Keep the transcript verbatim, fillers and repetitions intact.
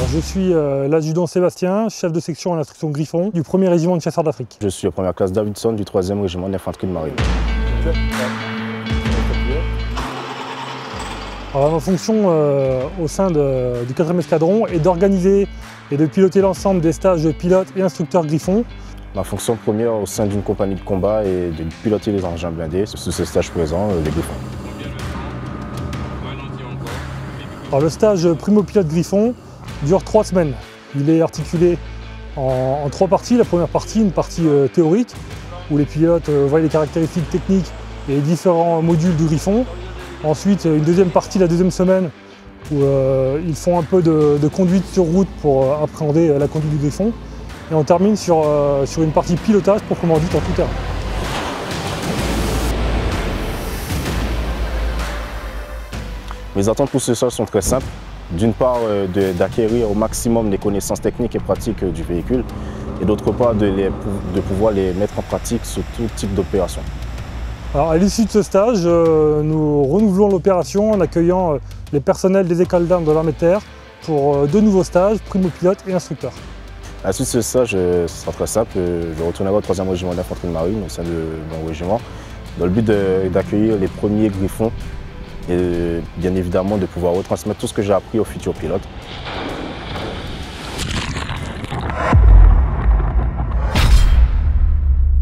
Je suis euh, l'adjudant Sébastien, chef de section à l'instruction Griffon du premier régiment de chasseurs d'Afrique. Je suis la première classe Davidson du troisième régiment d'infanterie de marine. Alors, ma fonction euh, au sein de, du quatrième escadron est d'organiser et de piloter l'ensemble des stages de pilotes et instructeurs Griffon. Ma fonction première au sein d'une compagnie de combat est de piloter les engins blindés sous ce stage présent, les Griffons. Alors, le stage primo-pilote Griffon dure trois semaines. Il est articulé en, en trois parties. La première partie, une partie euh, théorique, où les pilotes euh, voient les caractéristiques techniques et les différents modules du Griffon. Ensuite, une deuxième partie, la deuxième semaine, où euh, ils font un peu de, de conduite sur route pour euh, appréhender euh, la conduite du Griffon. Et on termine sur, euh, sur une partie pilotage proprement dite en tout terrain. Mes attentes pour ce stage sont très simples. D'une part, euh, d'acquérir au maximum les connaissances techniques et pratiques euh, du véhicule, et d'autre part, de, les, de pouvoir les mettre en pratique sur tout type d'opération. Alors, à l'issue de ce stage, euh, nous renouvelons l'opération en accueillant euh, les personnels des écoles d'armes de l'armée de terre pour euh, deux nouveaux stages, primo-pilote et instructeur. À la suite de ce stage, euh, ce sera très simple. Euh, je retournerai au troisième régiment d'infanterie de marine au sein de mon régiment, dans le but d'accueillir les premiers Griffons et bien évidemment de pouvoir retransmettre tout ce que j'ai appris aux futurs pilotes.